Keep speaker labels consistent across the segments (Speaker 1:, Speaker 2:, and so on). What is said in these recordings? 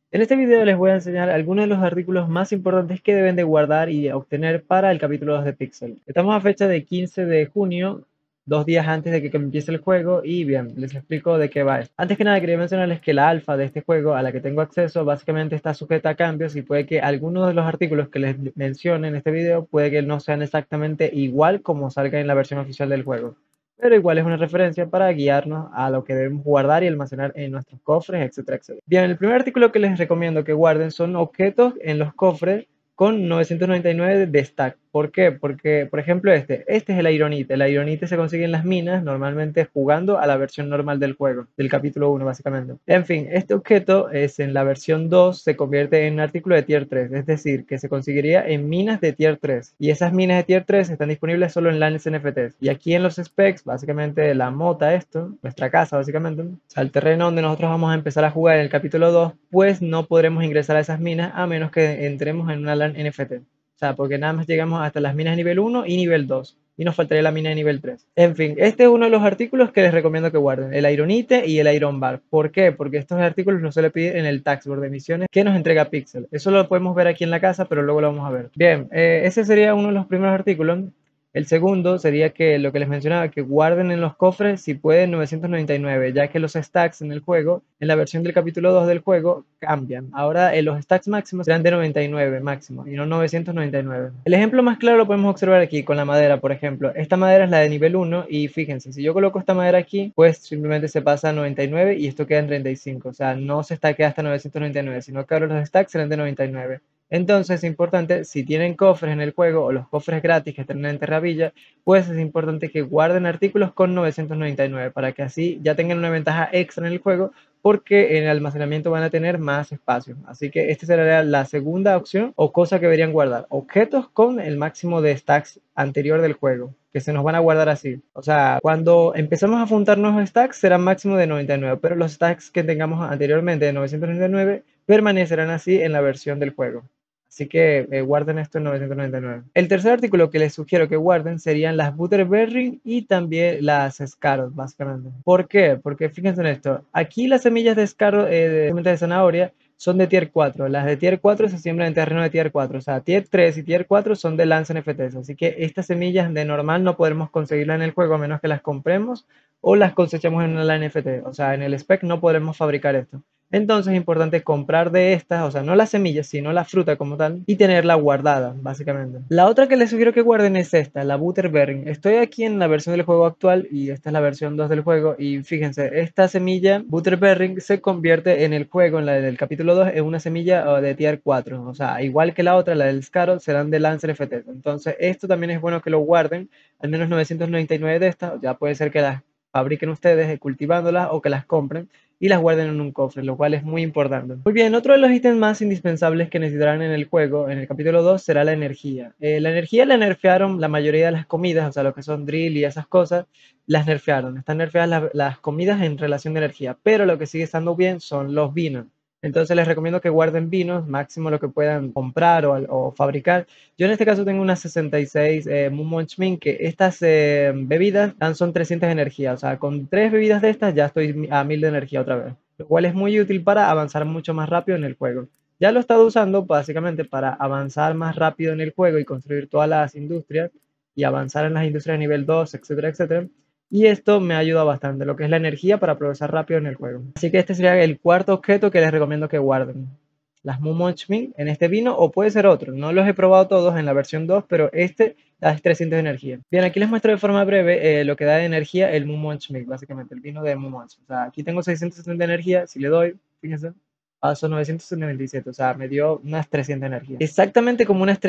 Speaker 1: En este video les voy a enseñar algunos de los artículos más importantes que deben de guardar y obtener para el capítulo 2 de Pixel. Estamos a fecha de 15 de junio, 2 días antes de que empiece el juego y bien, les explico de qué va esto. Antes que nada quería mencionarles que la alfa de este juego a la que tengo acceso básicamente está sujeta a cambios y puede que algunos de los artículos que les mencione en este video puede que no sean exactamente igual como salga en la versión oficial del juego, pero igual es una referencia para guiarnos a lo que debemos guardar y almacenar en nuestros cofres, etcétera, etcétera. Bien, el primer artículo que les recomiendo que guarden son objetos en los cofres con 999 de stack. ¿Por qué? Porque, por ejemplo, este es el Ironite. El Ironite se consigue en las minas, normalmente jugando a la versión normal del juego, del capítulo 1, básicamente. En fin, este objeto es en la versión 2, se convierte en un artículo de tier 3, es decir, que se conseguiría en minas de tier 3. Y esas minas de tier 3 están disponibles solo en LANs NFTs. Y aquí en los specs, básicamente la mota, nuestra casa, básicamente, o sea, el terreno donde nosotros vamos a empezar a jugar en el capítulo 2, pues no podremos ingresar a esas minas a menos que entremos en una LAN NFT. O sea, porque nada más llegamos hasta las minas de nivel 1 y nivel 2. Y nos faltaría la mina de nivel 3. En fin, este es uno de los artículos que les recomiendo que guarden. El Ironite y el Iron Bar. ¿Por qué? Porque estos artículos no se le piden en el Taxboard de misiones que nos entrega Pixel. Eso lo podemos ver aquí en la casa, pero luego lo vamos a ver. Bien, ese sería uno de los primeros artículos. El segundo sería que lo que les mencionaba, que guarden en los cofres si pueden 999, ya que los stacks en el juego, en la versión del capítulo 2 del juego, cambian. Ahora los stacks máximos serán de 99 máximo y no 999. El ejemplo más claro lo podemos observar aquí con la madera, por ejemplo. Esta madera es la de nivel 1 y fíjense, si yo coloco esta madera aquí, pues simplemente se pasa a 99 y esto queda en 35. O sea, no se stackea hasta 999, sino que ahora los stacks serán de 99. Entonces es importante, si tienen cofres en el juego o los cofres gratis que están en Terravilla, pues es importante que guarden artículos con 999 para que así ya tengan una ventaja extra en el juego porque en el almacenamiento van a tener más espacio. Así que esta será la segunda opción o cosa que deberían guardar. Objetos con el máximo de stacks anterior del juego, que se nos van a guardar así. O sea, cuando empezamos a juntar nuevos stacks serán máximo de 99, pero los stacks que tengamos anteriormente de 999 permanecerán así en la versión del juego. Así que guarden esto en 999. El tercer artículo que les sugiero que guarden serían las Butterberry y también las Scarot, básicamente. ¿Por qué? Porque fíjense en esto. Aquí las semillas de Scarot, de zanahoria, son de tier 4. Las de tier 4 se siembran en terreno de tier 4. O sea, tier 3 y tier 4 son de Lance NFTs. Así que estas semillas de normal no podremos conseguirlas en el juego a menos que las compremos o las cosechemos en la NFT. O sea, en el spec no podremos fabricar esto. Entonces es importante comprar de estas, o sea, no las semillas, sino la fruta como tal, y tenerla guardada, básicamente. La otra que les sugiero que guarden es esta, la Butterberry. Estoy aquí en la versión del juego actual y esta es la versión 2 del juego. Y fíjense, esta semilla Butterberry se convierte en el juego, en la del capítulo 2, en una semilla de tier 4. O sea, igual que la otra, la del Scarlet, serán de Lancer FT. Entonces, esto también es bueno que lo guarden, al menos 999 de estas. Ya puede ser que las fabriquen ustedes cultivándolas o que las compren y las guarden en un cofre, lo cual es muy importante. Muy bien, otro de los ítems más indispensables que necesitarán en el juego, en el capítulo 2, será la energía. La energía la nerfearon la mayoría de las comidas, o sea, lo que son drill y esas cosas, las nerfearon. Están nerfeadas las comidas en relación de energía, pero lo que sigue estando bien son los vinos. Entonces les recomiendo que guarden vinos, máximo lo que puedan comprar o fabricar. Yo en este caso tengo unas 66 Munchmin, que estas bebidas dan son 300 de energía. O sea, con 3 bebidas de estas ya estoy a 1000 de energía otra vez. Lo cual es muy útil para avanzar mucho más rápido en el juego. Ya lo he estado usando básicamente para avanzar más rápido en el juego y construir todas las industrias y avanzar en las industrias de nivel 2, etcétera, etcétera. Y esto me ayuda bastante, lo que es la energía para progresar rápido en el juego. Así que este sería el cuarto objeto que les recomiendo que guarden. Las Mumonchmin en este vino o puede ser otro. No los he probado todos en la versión 2, pero este da 300 de energía. Bien, aquí les muestro de forma breve lo que da de energía el Mumonchmin, básicamente el vino de Mumonch. O sea, aquí tengo 670 de energía, si le doy, fíjense, paso 997, o sea, me dio unas 300 de energía. Exactamente como unas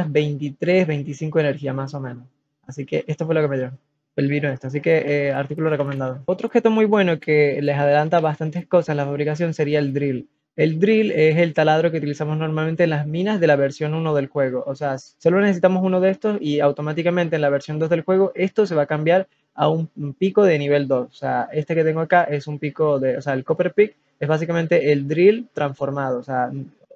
Speaker 1: 323, 25 de energía más o menos. Así que esto fue lo que me dio el vino este, así que artículo recomendado. Otro objeto muy bueno que les adelanta bastantes cosas en la fabricación sería el drill. El drill es el taladro que utilizamos normalmente en las minas de la versión 1 del juego. O sea, solo necesitamos uno de estos y automáticamente en la versión 2 del juego esto se va a cambiar a un pico de nivel 2. O sea, este que tengo acá es un pico de, o sea, el Copper Pick es básicamente el drill transformado. O sea,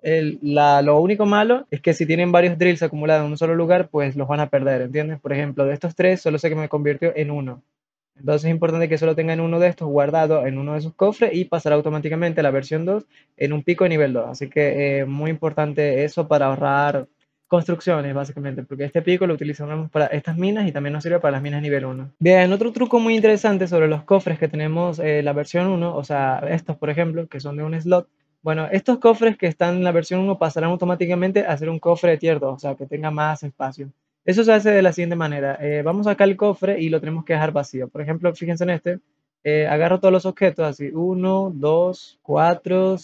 Speaker 1: lo único malo es que si tienen varios drills acumulados en un solo lugar, pues los van a perder, ¿entiendes? Por ejemplo, de estos tres, solo sé que me convirtió en uno. Entonces es importante que solo tengan uno de estos guardado en uno de sus cofres y pasar automáticamente a la versión 2 en un pico de nivel 2. Así que muy importante eso para ahorrar construcciones, básicamente, porque este pico lo utilizamos para estas minas y también nos sirve para las minas nivel 1. Bien, otro truco muy interesante sobre los cofres que tenemos la versión 1, o sea, estos por ejemplo, que son de un slot. Bueno, estos cofres que están en la versión 1 pasarán automáticamente a ser un cofre de tier 2, o sea, que tenga más espacio. Eso se hace de la siguiente manera. Vamos acá al cofre y lo tenemos que dejar vacío. Por ejemplo, fíjense en este. Agarro todos los objetos, así, uno, 2, 4,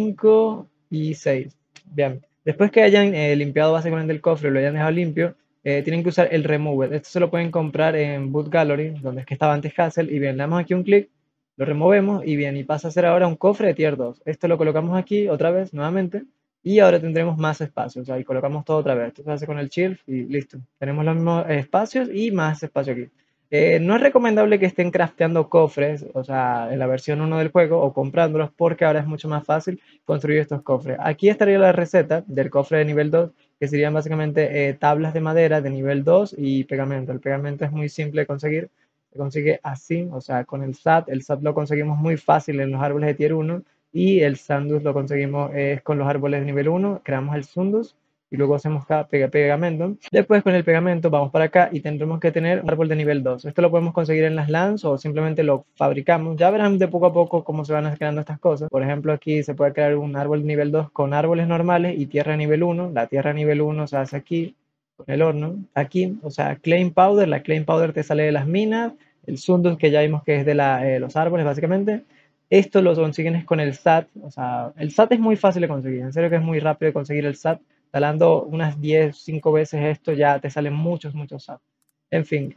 Speaker 1: 5 y 6. Bien. Después que hayan limpiado básicamente el cofre y lo hayan dejado limpio, tienen que usar el Remover. Esto se lo pueden comprar en Boot Gallery, donde es que estaba antes Hassel. Y bien, le damos aquí un clic, lo removemos y bien, y pasa a ser ahora un cofre de tier 2. Esto lo colocamos aquí otra vez, nuevamente. Y ahora tendremos más espacio, o sea, y colocamos todo otra vez. Esto se hace con el Shift y listo. Tenemos los mismos espacios y más espacio aquí. No es recomendable que estén crafteando cofres, o sea, en la versión 1 del juego o comprándolos porque ahora es mucho más fácil construir estos cofres. Aquí estaría la receta del cofre de nivel 2, que serían básicamente tablas de madera de nivel 2 y pegamento. El pegamento es muy simple de conseguir, se consigue así, o sea, con el SAT. El SAT lo conseguimos muy fácil en los árboles de tier 1 y el Sandus lo conseguimos con los árboles de nivel 1, creamos el Sundus y luego hacemos pegamento. Después con el pegamento vamos para acá y tendremos que tener un árbol de nivel 2. Esto lo podemos conseguir en las LANs o simplemente lo fabricamos. Ya verán de poco a poco cómo se van creando estas cosas. Por ejemplo, aquí se puede crear un árbol de nivel 2 con árboles normales y tierra de nivel 1. La tierra de nivel 1 se hace aquí con el horno. Aquí, o sea, Claim Powder. La Claim Powder te sale de las minas. El Sundus que ya vimos que es de los árboles básicamente. Esto lo consiguen con el SAT, o sea, el SAT es muy fácil de conseguir, en serio que es muy rápido de conseguir el SAT, talando unas 10, 5 veces esto ya te salen muchos, muchos SAT. En fin,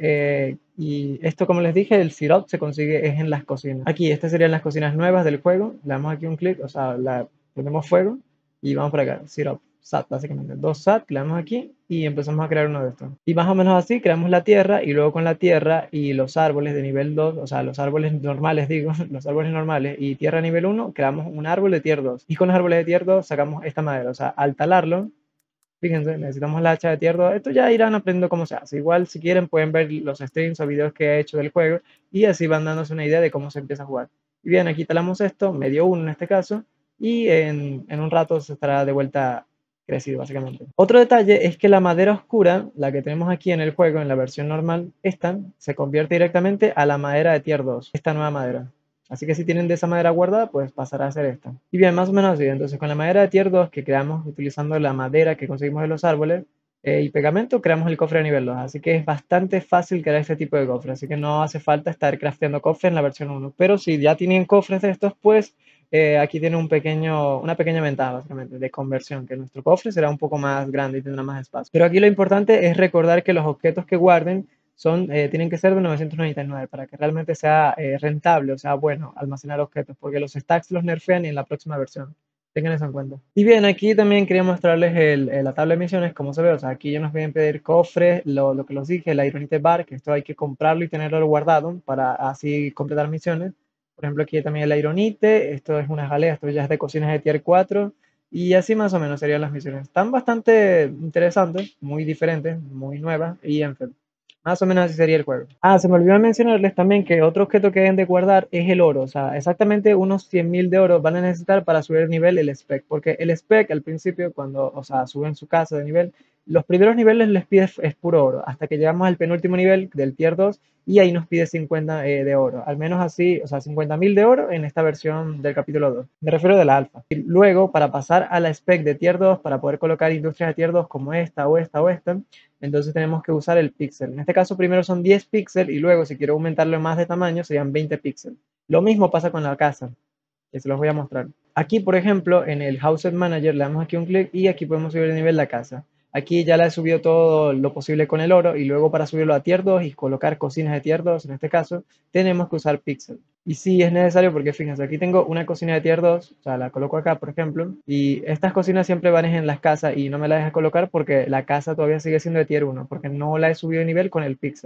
Speaker 1: y esto como les dije, el syrup se consigue es en las cocinas. Aquí, estas serían las cocinas nuevas del juego, le damos aquí un clic, o sea, ponemos fuego y vamos para acá, syrup. SAT, básicamente. Dos SAT, le damos aquí y empezamos a crear uno de estos. Y más o menos así creamos la tierra y luego con la tierra y los árboles de nivel 2, o sea, los árboles normales, digo, los árboles normales y tierra nivel 1, creamos un árbol de tier 2. Y con los árboles de tier 2 sacamos esta madera, o sea, al talarlo, fíjense, necesitamos la hacha de tier 2. Esto ya irán aprendiendo cómo se hace. Igual si quieren pueden ver los streams o videos que he hecho del juego y así van dándose una idea de cómo se empieza a jugar. Y bien, aquí talamos esto, medio 1 en este caso, y en un rato se estará de vuelta crecido básicamente. Otro detalle es que la madera oscura, la que tenemos aquí en el juego, en la versión normal, esta se convierte directamente a la madera de tier 2, esta nueva madera. Así que si tienen de esa madera guardada, pues pasará a ser esta. Y bien, más o menos así. Entonces, con la madera de tier 2 que creamos utilizando la madera que conseguimos de los árboles y pegamento, creamos el cofre de nivel 2. Así que es bastante fácil crear este tipo de cofre. Así que no hace falta estar crafteando cofres en la versión 1. Pero si ya tienen cofres de estos, pues aquí tiene una pequeña ventaja, básicamente, de conversión, que nuestro cofre será un poco más grande y tendrá más espacio. Pero aquí lo importante es recordar que los objetos que guarden tienen que ser de 999 para que realmente sea rentable, o sea, bueno, almacenar objetos, porque los stacks los nerfean en la próxima versión. Tengan eso en cuenta. Y bien, aquí también quería mostrarles la tabla de misiones, como se ve, o sea, aquí ya nos vienen a pedir cofres, lo que los dije, el Ironite Bar, que esto hay que comprarlo y tenerlo guardado para así completar misiones. Por ejemplo, aquí también el Ironite, esto es una jalea, esto ya es de cocinas de tier 4, y así más o menos serían las misiones. Están bastante interesantes, muy diferentes, muy nuevas, y en fin. Más o menos así sería el juego. Ah, se me olvidó mencionarles también que otro objeto que deben de guardar es el oro. O sea, exactamente unos 100.000 de oro van a necesitar para subir el nivel el spec. Porque el spec al principio, cuando, o sea, suben su casa de nivel, los primeros niveles les pide es puro oro. Hasta que llegamos al penúltimo nivel del tier 2 y ahí nos pide 50 de oro. Al menos así, o sea, 50.000 de oro en esta versión del capítulo 2. Me refiero de la alfa. Y luego, para pasar a la spec de tier 2, para poder colocar industrias de tier 2 como esta o esta o esta, entonces tenemos que usar el píxel. En este caso primero son 10 píxeles y luego si quiero aumentarlo más de tamaño serían 20 píxeles. Lo mismo pasa con la casa, que se los voy a mostrar. Aquí, por ejemplo, en el House Manager le damos aquí un clic y aquí podemos subir el nivel de la casa. Aquí ya le he subido todo lo posible con el oro y luego para subirlo a tier 2 y colocar cocinas de tier 2, en este caso, tenemos que usar píxel. Y sí es necesario porque fíjense, aquí tengo una cocina de tier 2, o sea, la coloco acá, por ejemplo, y estas cocinas siempre van en las casas y no me la deja colocar porque la casa todavía sigue siendo de tier 1, porque no la he subido de nivel con el píxel.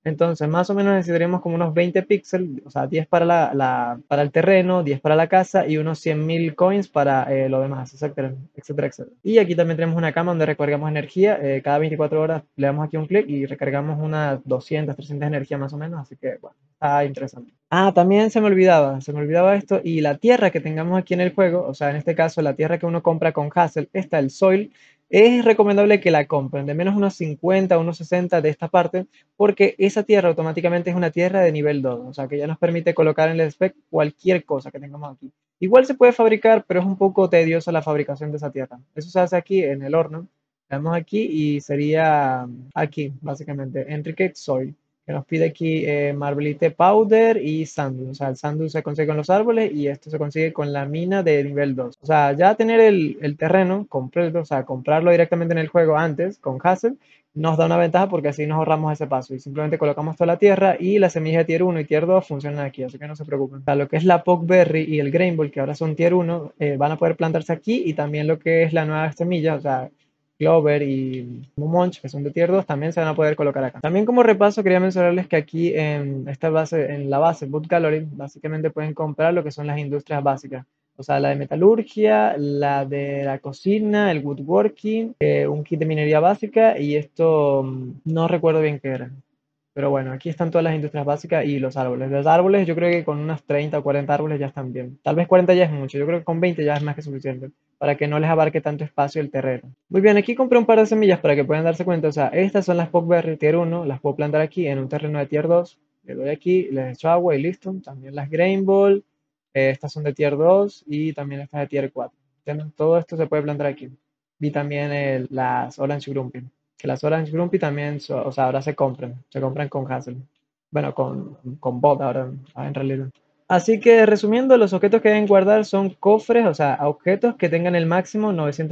Speaker 1: Entonces, más o menos necesitaríamos como unos 20 píxeles, o sea, 10 para para el terreno, 10 para la casa y unos 100.000 coins para lo demás, etcétera, etcétera, etcétera. Y aquí también tenemos una cama donde recargamos energía. Cada 24 horas le damos aquí un clic y recargamos unas 200, 300 de energía más o menos. Así que, bueno, está interesante. Ah, también se me olvidaba esto. Y la tierra que tengamos aquí en el juego, o sea, en este caso, la tierra que uno compra con Hassel, está el soil. Es recomendable que la compren de menos unos 50, unos 60 de esta parte, porque esa tierra automáticamente es una tierra de nivel 2, o sea que ya nos permite colocar en el spec cualquier cosa que tengamos aquí. Igual se puede fabricar, pero es un poco tediosa la fabricación de esa tierra. Eso se hace aquí en el horno. Le damos aquí y sería aquí, básicamente, Enrique Soil, que nos pide aquí Marblite Powder y Sandu. O sea, el Sandu se consigue con los árboles y esto se consigue con la mina de nivel 2. O sea, ya tener el terreno completo, o sea, comprarlo directamente en el juego antes con Hassel, nos da una ventaja porque así nos ahorramos ese paso y simplemente colocamos toda la tierra y las semillas de tier 1 y tier 2 funcionan aquí, así que no se preocupen. O sea, lo que es la Pokberry y el Grain Ball, que ahora son tier 1, van a poder plantarse aquí y también lo que es la nueva semilla, o sea, Clover y Mumonch, que son de tier 2, también se van a poder colocar acá. También como repaso quería mencionarles que aquí en esta base, en la base Boot Gallery, básicamente pueden comprar lo que son las industrias básicas. O sea, la de metalurgia, la de la cocina, el woodworking, un kit de minería básica y esto no recuerdo bien qué era. Pero bueno, aquí están todas las industrias básicas y los árboles. Los árboles yo creo que con unos 30 o 40 árboles ya están bien. Tal vez 40 ya es mucho, yo creo que con 20 ya es más que suficiente para que no les abarque tanto espacio el terreno. Muy bien, aquí compré un par de semillas para que puedan darse cuenta. O sea, estas son las Pokberry Tier 1, las puedo plantar aquí en un terreno de Tier 2. Le doy aquí, les echo agua y listo. También las Grain Ball, estas son de Tier 2 y también estas de Tier 4. ¿Entienden? Todo esto se puede plantar aquí. Y también las Orange Grumpy. Que las Orange Grumpy también, o sea, ahora se compran con Hassel. Bueno, con bot ahora, en realidad. Así que resumiendo, los objetos que deben guardar son cofres, o sea, objetos que tengan el máximo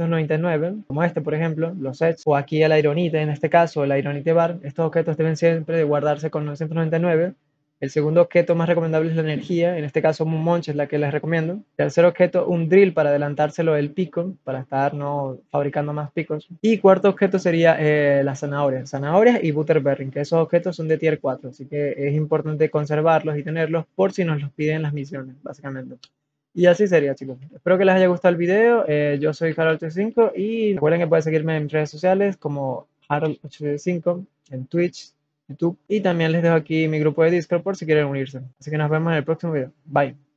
Speaker 1: 999, como este, por ejemplo, los sets, o aquí el Ironite, en este caso, el Ironite Bar. Estos objetos deben siempre de guardarse con 999. El segundo objeto más recomendable es la energía, en este caso un Monch es la que les recomiendo. Tercer objeto, un drill para adelantárselo el pico, para estar no fabricando más picos. Y cuarto objeto sería las zanahorias y butterberry, que esos objetos son de tier 4, así que es importante conservarlos y tenerlos por si nos los piden las misiones, básicamente. Y así sería, chicos. Espero que les haya gustado el video. Yo soy Harold85 y recuerden que pueden seguirme en redes sociales como Harold85 en Twitch, YouTube y también les dejo aquí mi grupo de Discord por si quieren unirse. Así que nos vemos en el próximo video. Bye.